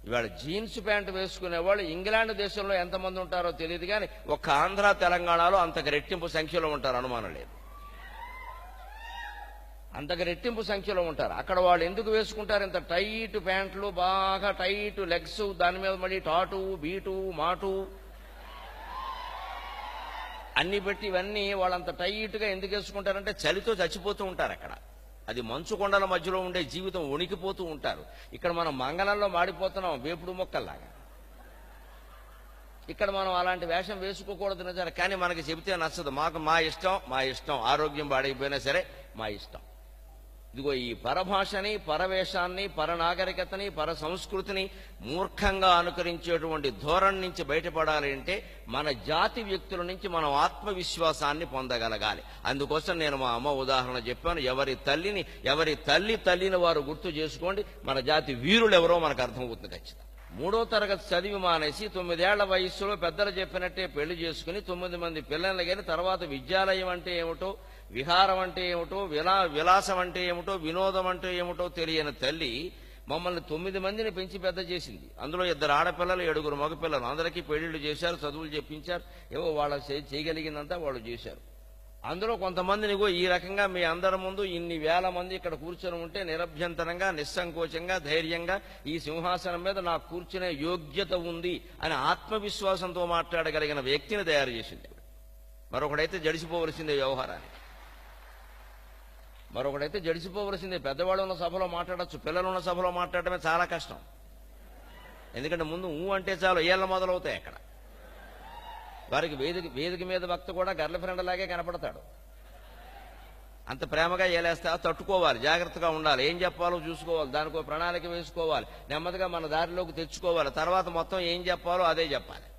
ఇవాళ jeans pant వేసుకునే వాళ్ళు ఇంగ్లాండ్ దేశంలో ఎంతమంది ఉంటారో తెలియదు, కానీ ఒక్క ఆంధ్ర తెలంగాణలో అంతకు రెట్టింపు సంఖ్యలో ఉంటారు, అనుమానం లేదు. అంతకు రెట్టింపు సంఖ్యలో ఉంటారు. అక్కడ వాళ్ళు ఎందుకు వేసుకుంటారు ఇంత టైట్ ప్యాంట్లు, బాగా టైట్ లెగ్స్, దాని మీద మళ్ళీ టాటు బీటు మాటు అన్ని పెట్టి ఇవన్నీ వాళ్ళంత టైట్గా ఎందుకు వేసుకుంటారంటే చలితో చచ్చిపోతూ ఉంటారు అక్కడ. అది మంచు కొండల మధ్యలో ఉండే జీవితం, వణికిపోతూ ఉంటారు. ఇక్కడ మనం మంగళంలో మాడిపోతున్నాం వేపుడు మొక్కల్లాగా. ఇక్కడ మనం అలాంటి వేషం వేసుకోకూడదు నిజాలు, కానీ మనకి చెబితే నచ్చదు. మాకు మా ఇష్టం, ఆరోగ్యం పాడైపోయినా సరే మా ఇష్టం. ఇదిగో ఈ పరభాషని, పరవేషాన్ని, పరనాగరికతని, పర సంస్కృతిని మూర్ఖంగా అనుకరించేటువంటి ధోరణి నుంచి బయటపడాలి అంటే మన జాతి వ్యక్తుల నుంచి మనం ఆత్మవిశ్వాసాన్ని పొందగలగాలి. అందుకోసం నేను మా అమ్మ ఉదాహరణ చెప్పాను. ఎవరి తల్లిని వారు గుర్తు చేసుకోండి. మన జాతి వీరులు ఎవరో మనకు అర్థమవుతుంది ఖచ్చితంగా. 3వ తరగతి చదివి మానేసి 9 ఏళ్ల వయస్సులో పెద్దలు చెప్పినట్టే పెళ్లి చేసుకుని 9 మంది పిల్లల్ని కానీ తర్వాత విద్యాలయం అంటే ఏమిటో, విహారం అంటే ఏమిటో, విలాసం అంటే ఏమిటో, వినోదం అంటే ఏమిటో తెలియని తల్లి మమ్మల్ని 9 మందిని పెంచి పెద్ద చేసింది. అందులో 2 ఆడపిల్లలు, 7 మగపిల్లలు. అందరికీ పెళ్లిళ్ళు చేశారు, చదువులు చెప్పించారు. ఏవో వాళ్ళ చేయగలిగిందంతా వాళ్ళు చేశారు. అందులో కొంతమందిని ఈ రకంగా మీ అందరి ముందు ఇన్ని వేల మంది ఇక్కడ కూర్చొని ఉంటే నిరభ్యంతరంగా, నిస్సంకోచంగా, ధైర్యంగా ఈ సింహాసనం మీద నాకు కూర్చునే యోగ్యత ఉంది అని ఆత్మవిశ్వాసంతో మాట్లాడగలిగిన వ్యక్తిని తయారు చేసింది. మరొకడైతే జడిసిపోవలసిందే వ్యవహారాన్ని, మరొకడైతే జడిసిపోవలసిందే. పెద్దవాళ్ళు ఉన్న సభలో మాట్లాడచ్చు, పిల్లలు ఉన్న సభలో మాట్లాడటమే చాలా కష్టం. ఎందుకంటే ముందు అంటే చాలు ఏళ్ళ మొదలవుతాయి అక్కడ. వారికి వేదిక మీద భక్త కూడా గర్ల్ ఫ్రెండ్ లాగే కనపడతాడు. అంత ప్రేమగా ఏలేస్తా తట్టుకోవాలి, జాగ్రత్తగా ఉండాలి, ఏం చెప్పాలో చూసుకోవాలి, దానికో ప్రణాళిక వేసుకోవాలి, నెమ్మదిగా మన దారిలోకి తెచ్చుకోవాలి. తర్వాత మొత్తం ఏం చెప్పాలో అదే చెప్పాలి.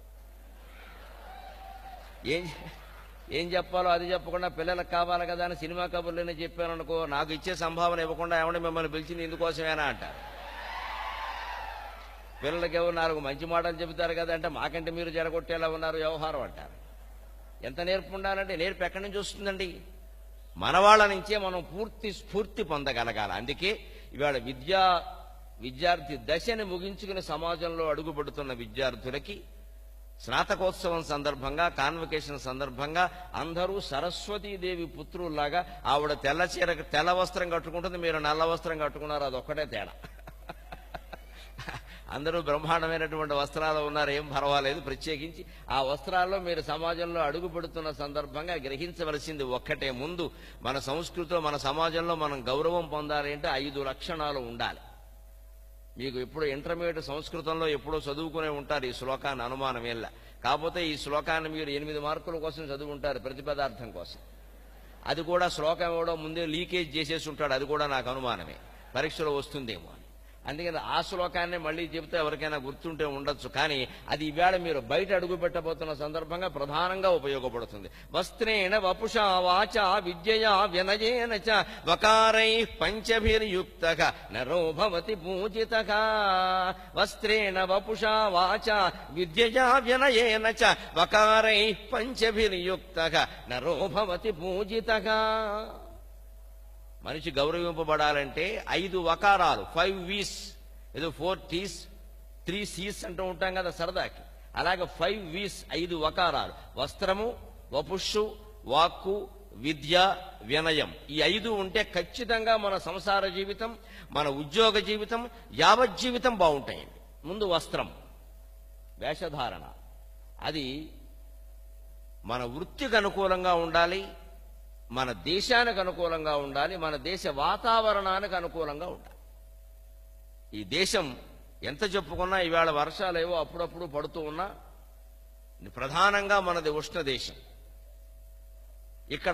ఏం చెప్పాలో అది చెప్పకుండా పిల్లలకు కావాలి కదా అని సినిమా కబుర్లేనే చెప్పాను అనుకో, నాకు ఇచ్చే సంభావన ఇవ్వకుండా ఏమంటే మిమ్మల్ని పిలిచింది ఇందుకోసమేనా అంటారు. పిల్లలకి ఎవరు 4 మంచి మాటలు చెబుతారు కదా అంటే మాకంటే మీరు జడగొట్టేలా ఉన్నారు వ్యవహారం అంటారు. ఎంత నేర్పు ఉండాలంటే నేర్పు ఎక్కడి నుంచి వస్తుందండి? మన వాళ్ళ నుంచే మనం పూర్తి స్ఫూర్తి పొందగలగాలి. అందుకే ఇవాళ విద్యార్థి దశని ముగించుకుని సమాజంలో అడుగుపడుతున్న విద్యార్థులకి స్నాతకోత్సవం సందర్భంగా, కాన్వకేషన్ సందర్భంగా అందరూ సరస్వతీదేవి పుత్రుల్లాగా ఆవిడ తెల్ల వస్త్రం కట్టుకుంటుంది, మీరు నల్ల వస్త్రం కట్టుకున్నారు, అదొక్కటే తేడా. అందరూ బ్రహ్మాండమైనటువంటి వస్త్రాలు ఉన్నారు, ఏం పర్వాలేదు. ప్రత్యేకించి ఆ వస్త్రాల్లో మీరు సమాజంలో అడుగు పెడుతున్న సందర్భంగా గ్రహించవలసింది ఒక్కటే, ముందు మన సంస్కృతిలో, మన సమాజంలో మనం గౌరవం పొందాలి అంటే 5 లక్షణాలు ఉండాలి. మీకు ఎప్పుడు ఇంటర్మీడియట్ సంస్కృతంలో ఎప్పుడో చదువుకునే ఉంటారు ఈ శ్లోకాన్ని, అనుమానం ఏళ్ళ. కాకపోతే ఈ శ్లోకాన్ని మీరు 8 మార్కుల కోసం చదువుకుంటారు, ప్రతిపదార్థం కోసం. అది కూడా శ్లోకం ఎవడో ముందే లీకేజ్ చేసేసి ఉంటాడు, అది కూడా నాకు అనుమానమే, పరీక్షలో వస్తుందేమో అని. అందుకని ఆ శ్లోకాన్ని మళ్ళీ చెబితే ఎవరికైనా గుర్తుంటే ఉండొచ్చు, కానీ అది ఈవేళ మీరు బయట అడుగు పెట్టబోతున్న సందర్భంగా ప్రధానంగా ఉపయోగపడుతుంది. వస్త్రేణ వపుషా వాచ విద్యయా వినయేన చ వకారై పంచభిర్యుక్తః నరో భవతి పూజితః. వస్త్రేణ వపుషా వాచ విద్యయా వినయేన చ వకారై పంచభిర్యుక్తః నరో భవతి పూజితః. మనిషి గౌరవింపబడాలంటే 5 వకారాలు, 5 V's, ఏదో 4 T's 3 C's అంటూ ఉంటాం కదా సరదాకి, అలాగే 5 V's 5 వకారాలు. వస్త్రము, వపుష్షు, వాక్కు, విద్య, వినయం. ఈ 5 ఉంటే ఖచ్చితంగా మన సంసార జీవితం, మన ఉద్యోగ జీవితం, యావజ్జీవితం బాగుంటాయండి. ముందు వస్త్రం, వేషధారణ, అది మన వృత్తికి అనుకూలంగా ఉండాలి, మన దేశానికి అనుకూలంగా ఉండాలి, మన దేశ వాతావరణానికి అనుకూలంగా ఉండాలి. ఈ దేశం ఎంత చెప్పుకున్నా ఈవేళ వర్షాలు ఏవో అప్పుడప్పుడు పడుతూ ఉన్నా, ప్రధానంగా మనది ఉష్ణ దేశం. ఇక్కడ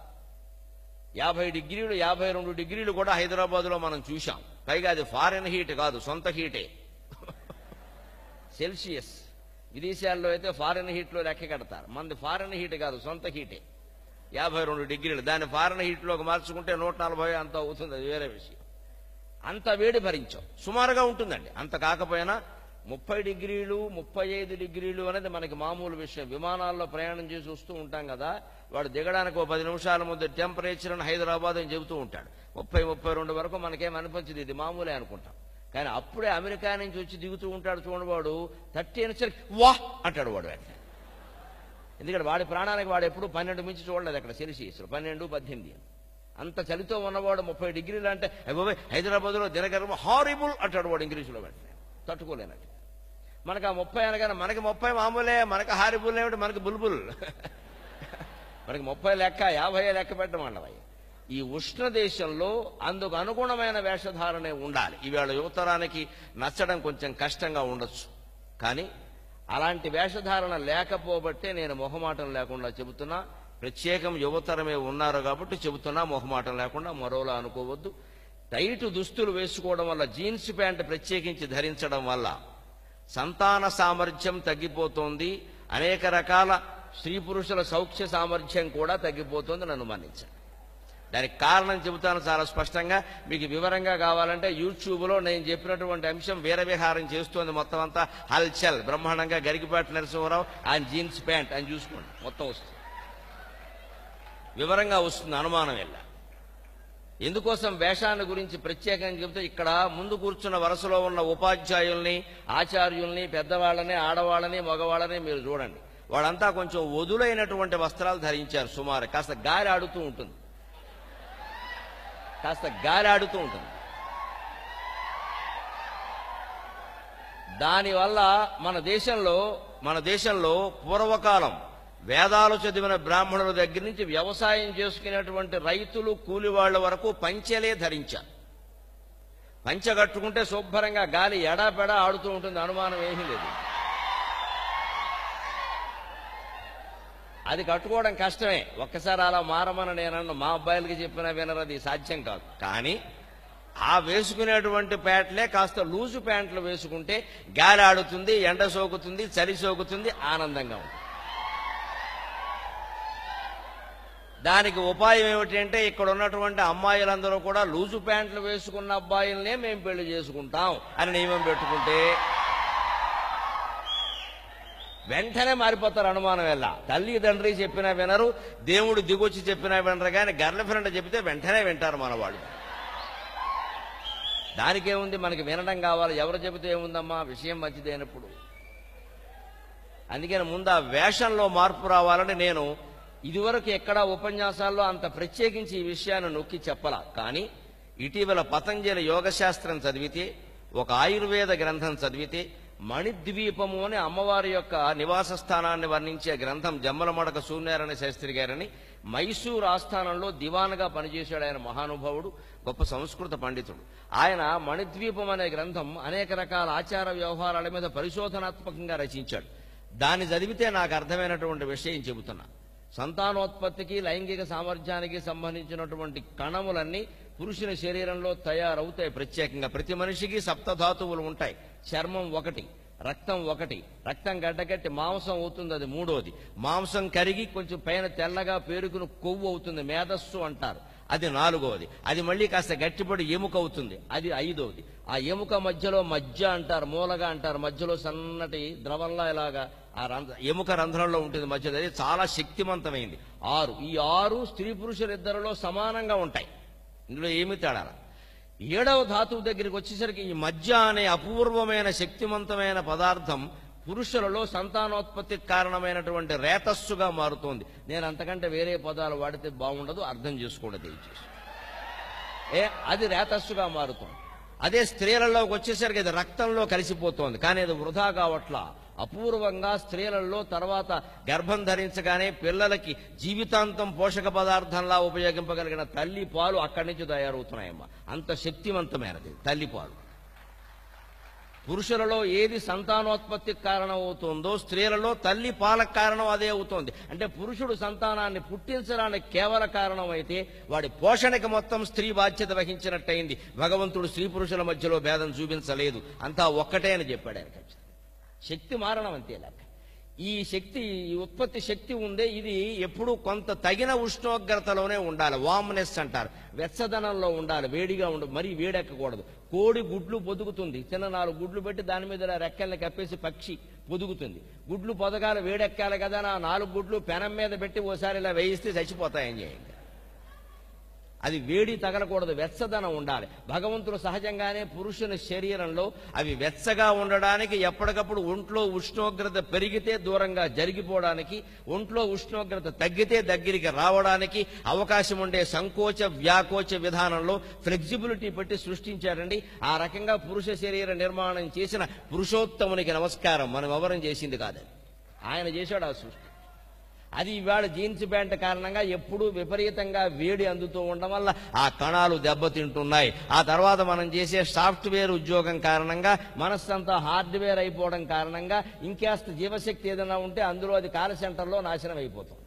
50 డిగ్రీలు 52 డిగ్రీలు కూడా హైదరాబాద్లో మనం చూశాం. పైగా అది ఫారెన్ హీట్ కాదు, సొంత హీటే, సెల్సియస్. విదేశాల్లో అయితే ఫారెన్ హీట్లో లెక్క కడతారు, మనది ఫారెన్ హీట్ కాదు, సొంత హీటే. 52 డిగ్రీలు, దాన్ని ఫారెన్ హీట్లోకి మార్చుకుంటే 140 అంత అవుతుంది, అది వేరే విషయం. అంత వేడి భరించాం, సుమారుగా ఉంటుందండి. అంత కాకపోయినా 30 డిగ్రీలు 35 డిగ్రీలు అనేది మనకి మామూలు విషయం. విమానాల్లో ప్రయాణం చేసి వస్తూ ఉంటాం కదా, వాడు దిగడానికి 10 నిమిషాల ముందు టెంపరేచర్ అని హైదరాబాద్ అని చెబుతూ ఉంటాడు. 30-32 వరకు మనకేం అనిపించదు, ఇది మామూలే అనుకుంటాం. కానీ అప్పుడే అమెరికా నుంచి వచ్చి దిగుతూ ఉంటాడు చూడవాడు 30 అనేసరికి వా అంటాడు వాడు వెంటనే. ఎందుకంటే వాడి ప్రాణానికి వాడు ఎప్పుడు 12 మించి చూడలేదు అక్కడ సెల్సియస్లో, 12, 18 అంత చలితో ఉన్నవాడు 30 డిగ్రీలు అంటే అయ్యో హైదరాబాద్లో దినగర్వం హారిబుల్ అంటాడు వాడు ఇంగ్లీషులో వెంటనే, తట్టుకోలేనట్టు. మనకు ఆ 30 అనగానే మనకి 30 మామూలే, మనకి హారిబుల్ ఏమిటి, మనకి బుల్బుల్. మనకి 30 లెక్క 50 లెక్క పెట్టడం అన్నవి. ఈ ఉష్ణ దేశంలో అందుకు అనుగుణమైన వేషధారణే ఉండాలి. ఈవేళ యువతరానికి నచ్చడం కొంచెం కష్టంగా ఉండొచ్చు, కానీ అలాంటి వేషధారణ లేకపోబట్టే నేను మొహమాటం లేకుండా చెబుతున్నా. ప్రత్యేకం యువతరమే ఉన్నారు కాబట్టి చెబుతున్నా, మొహమాటం లేకుండా. మరోలా అనుకోవద్దు. టైటు దుస్తులు వేసుకోవడం వల్ల, జీన్స్ ప్యాంట్ ప్రత్యేకించి ధరించడం వల్ల సంతాన సామర్థ్యం తగ్గిపోతోంది. అనేక రకాల స్త్రీ పురుషుల సౌఖ్య సామర్థ్యం కూడా తగ్గిపోతుంది. నన్ను మన్నించండి. దానికి కారణం చెబుతాను చాలా స్పష్టంగా. మీకు వివరంగా కావాలంటే యూట్యూబ్లో నేను చెప్పినటువంటి అంశం వీరవిహారం చేస్తోంది మొత్తం అంతా. హల్చల్ బ్రహ్మాండంగా గరికిపాటి నరసింహరావు ఆయన జీన్స్ ప్యాంట్ అని చూసుకోండి, మొత్తం వస్తుంది, వివరంగా వస్తుంది, అనుమానం వెళ్ళా. ఎందుకోసం వేషాన్ని గురించి ప్రత్యేకంగా చెబితే, ఇక్కడ ముందు కూర్చున్న వరుసలో ఉన్న ఉపాధ్యాయుల్ని, ఆచార్యుల్ని, పెద్దవాళ్ళని, ఆడవాళ్ళని, మగవాళ్ళని మీరు చూడండి. వాళ్ళంతా కొంచెం వదులైనటువంటి వస్త్రాలు ధరించారు. సుమారు కాస్త గాలి ఆడుతూ ఉంటుంది, కాస్త గాలి ఆడుతూ ఉంటుంది. దానివల్ల మన దేశంలో పూర్వకాలం వేదాలు చదివిన బ్రాహ్మణుల దగ్గర నుంచి వ్యవసాయం చేసుకునేటువంటి రైతులు, కూలివాళ్ల వరకు పంచెలే ధరించారు. పంచె కట్టుకుంటే శుభ్రంగా గాలి ఎడాపెడా ఆడుతూ ఉంటుంది, అనుమానం ఏమీ లేదు. అది కట్టుకోవడం కష్టమే. ఒక్కసారి అలా మారమని నేనన్న మా అబ్బాయిలకి చెప్పినా వినరు, అది సాధ్యం కాదు. కానీ ఆ వేసుకునేటువంటి ప్యాంట్లే కాస్త లూజు ప్యాంట్లు వేసుకుంటే గాలి ఆడుతుంది, ఎండ సోకుతుంది, చలి సోకుతుంది, ఆనందంగా ఉంటుంది. దానికి ఉపాయం ఏమిటంటే, ఇక్కడ ఉన్నటువంటి అమ్మాయిలందరూ కూడా లూజు ప్యాంట్లు వేసుకున్న అబ్బాయిలనే మేము పెళ్లి చేసుకుంటాం అని నియమం పెట్టుకుంటే వెంటనే మారిపోతారు, అనుమానం వెళ్ళ. తల్లి తండ్రి చెప్పినా వినరు, దేవుడు దిగొచ్చి చెప్పినా వినరు, కానీ గర్ల్ ఫ్రెండ్ చెబితే వెంటనే వింటారు మనవాళ్ళు. దానికేముంది, మనకి వినడం కావాలి. ఎవరు చెబితే ఏముందమ్మా, విషయం మంచిదైనప్పుడు. అందుకని ముందు ఆ వేషంలో మార్పు రావాలని నేను ఇదివరకు ఎక్కడా ఉపన్యాసాల్లో అంత ప్రత్యేకించి ఈ విషయాన్ని నొక్కి చెప్పలా. కానీ ఇటీవల పతంజలి యోగశాస్త్రం చదివితే, ఒక ఆయుర్వేద గ్రంథం చదివితే, మణిద్వీపము అని అమ్మవారి యొక్క నివాస స్థానాన్ని వర్ణించే గ్రంథం జమ్మలమడక సూర్యనారాయణ శాస్త్రి గారని మైసూరు ఆస్థానంలో దివాన్గా పనిచేశాడు. ఆయన మహానుభావుడు, గొప్ప సంస్కృత పండితుడు. ఆయన మణిద్వీపం అనే గ్రంథం అనేక రకాల ఆచార వ్యవహారాల మీద పరిశోధనాత్మకంగా రచించాడు. దాన్ని చదివితే నాకు అర్థమైనటువంటి విషయం చెబుతున్నా. సంతానోత్పత్తికి, లైంగిక సామర్థ్యానికి సంబంధించినటువంటి కణములన్నీ పురుషుని శరీరంలో తయారవుతాయి. ప్రత్యేకంగా ప్రతి మనిషికి సప్తధాతువులు ఉంటాయి. చర్మం ఒకటి, రక్తం ఒకటి, రక్తం గడ్డగట్టి మాంసం అవుతుంది, అది మూడోది. మాంసం కరిగి కొంచెం పైన తెల్లగా పేరుకుని కొవ్వు అవుతుంది, మేధస్సు అంటారు, అది నాలుగవది. అది మళ్ళీ కాస్త గట్టిపడి ఎముక అవుతుంది, అది ఐదవది. ఆ ఎముక మధ్యలో మజ్జ అంటారు, మూలగా అంటారు, మధ్యలో సన్నటి ద్రవంలా ఇలాగా ఆ ఎముక రంధ్రంలో ఉంటుంది మధ్యలో. అది చాలా శక్తివంతమైంది. 6. ఈ 6 స్త్రీ పురుషులిద్దరిలో సమానంగా ఉంటాయి, ఇందులో ఏమీ తేడా. 7వ ధాతువు దగ్గరికి వచ్చేసరికి ఈ మజ్జ అనే అపూర్వమైన శక్తివంతమైన పదార్థం పురుషులలో సంతానోత్పత్తికి కారణమైనటువంటి రేతస్సుగా మారుతోంది. నేను అంతకంటే వేరే పదాలు వాడితే బాగుండదు, అర్థం చేసుకోండి దయచేసి. అది రేతస్సుగా మారుతోంది. అదే స్త్రీలలోకి వచ్చేసరికి అది రక్తంలో కలిసిపోతోంది, కానీ అది వృధా కావట్లా. అపూర్వంగా స్త్రీలలో తర్వాత గర్భం ధరించగానే పిల్లలకి జీవితాంతం పోషక పదార్థంలా ఉపయోగింపగలిగిన తల్లి పాలు అక్కడి నుంచి తయారవుతున్నాయమ్మా. అంత శక్తివంతమైనది తల్లి పాలు. పురుషులలో ఏది సంతానోత్పత్తికి కారణం అవుతుందో స్త్రీలలో తల్లి పాలకు కారణం అదే అవుతోంది. అంటే పురుషుడు సంతానాన్ని పుట్టించడానికి కేవల కారణం అయితే వాడి పోషణకి మొత్తం స్త్రీ బాధ్యత వహించినట్టయింది. భగవంతుడు స్త్రీ పురుషుల మధ్యలో భేదం చూపించలేదు, అంతా ఒక్కటే అని చెప్పాడు ఆయన. శక్తి మారణం అంతే లెక్క. ఈ శక్తి, ఈ ఉత్పత్తి శక్తి ఉందే, ఇది ఎప్పుడూ కొంత తగిన ఉష్ణోగ్రతలోనే ఉండాలి. వామ్నెస్ అంటారు, వెచ్చదనంలో ఉండాలి, వేడిగా ఉండదు, మరీ వేడెక్కకూడదు. కోడి గుడ్లు పొదుగుతుంది, చిన్న 4 గుడ్లు పెట్టి దాని మీద రెక్కల్ని కప్పేసి పక్షి పొదుగుతుంది. గుడ్లు పొదగాలి, వేడెక్కాలి కదా. నా 4 గుడ్లు పెనం మీద పెట్టి ఓసారి ఇలా వేయిస్తే చచ్చిపోతాయని చేయండి. అది వేడి తగలకూడదు, వెచ్చదనం ఉండాలి. భగవంతుడు సహజంగానే పురుషుని శరీరంలో అవి వెచ్చగా ఉండడానికి, ఎప్పటికప్పుడు ఒంట్లో ఉష్ణోగ్రత పెరిగితే దూరంగా జరిగిపోవడానికి, ఒంట్లో ఉష్ణోగ్రత తగ్గితే దగ్గరికి రావడానికి అవకాశం ఉండే సంకోచ వ్యాకోచ విధానంలో ఫ్లెక్సిబిలిటీ పెట్టి సృష్టించారండి. ఆ రకంగా పురుష శరీర నిర్మాణం చేసిన పురుషోత్తమునికి నమస్కారం. మనం ఎవరం చేసింది కాదని, ఆయన చేశాడు ఆ సృష్టి. అది ఇవాళ జీన్స్ ప్యాంట్ కారణంగా ఎప్పుడూ విపరీతంగా వేడి అందుతూ ఉండడం వల్ల ఆ కణాలు దెబ్బతింటున్నాయి. ఆ తర్వాత మనం చేసే సాఫ్ట్వేర్ ఉద్యోగం కారణంగా మనస్సంతా హార్డ్వేర్ అయిపోవడం కారణంగా ఇంకాస్త జీవశక్తి ఏదైనా ఉంటే అందులో అది కాల్ సెంటర్లో నాశనం అయిపోతుంది.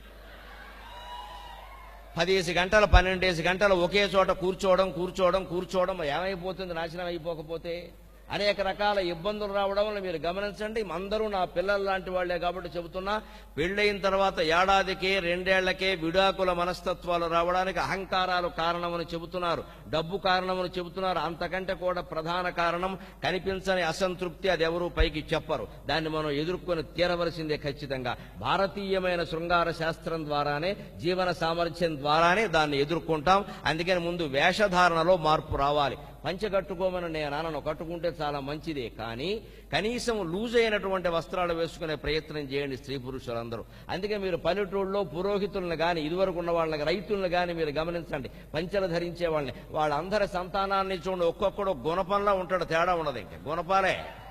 10 గంటలు 12 గంటలు ఒకే చోట కూర్చోవడం ఏమైపోతుంది నాశనం అయిపోకపోతే? అనేక రకాల ఇబ్బందులు రావడం వల్ల మీరు గమనించండి. అందరూ నా పిల్లలు లాంటి వాళ్లే కాబట్టి చెబుతున్నా, పెళ్ళైన తర్వాత ఏడాదికే 2 ఏళ్లకే విడాకుల మనస్తత్వాలు రావడానికి అహంకారాలు కారణమని చెబుతున్నారు, డబ్బు కారణమని చెబుతున్నారు. అంతకంటే కూడా ప్రధాన కారణం కనిపించని అసంతృప్తి. అది ఎవరూ పైకి చెప్పరు. దాన్ని మనం ఎదుర్కొని తీరవలసిందే ఖచ్చితంగా. భారతీయమైన శృంగార శాస్త్రం ద్వారానే, జీవన సామర్థ్యం ద్వారానే దాన్ని ఎదుర్కొంటాం. అందుకని ముందు వేషధారణలో మార్పు రావాలి. పంచె కట్టుకోమని నేను అనను, కట్టుకుంటే చాలా మంచిదే. కానీ కనీసం లూజ్ అయినటువంటి వస్త్రాలు వేసుకునే ప్రయత్నం చేయండి స్త్రీ పురుషులందరూ. అందుకే మీరు పల్లెటూళ్ళలో పురోహితులను కానీ, ఇదివరకు ఉన్న వాళ్ళని, రైతులను కానీ మీరు గమనించండి, పంచెలు ధరించే వాళ్ళని. వాళ్ళందరి సంతానాన్ని చూడండి, ఒక్కొక్కడు గుణపంలా ఉంటాడు, తేడా ఉండదు. ఇంకా గుణపాలే.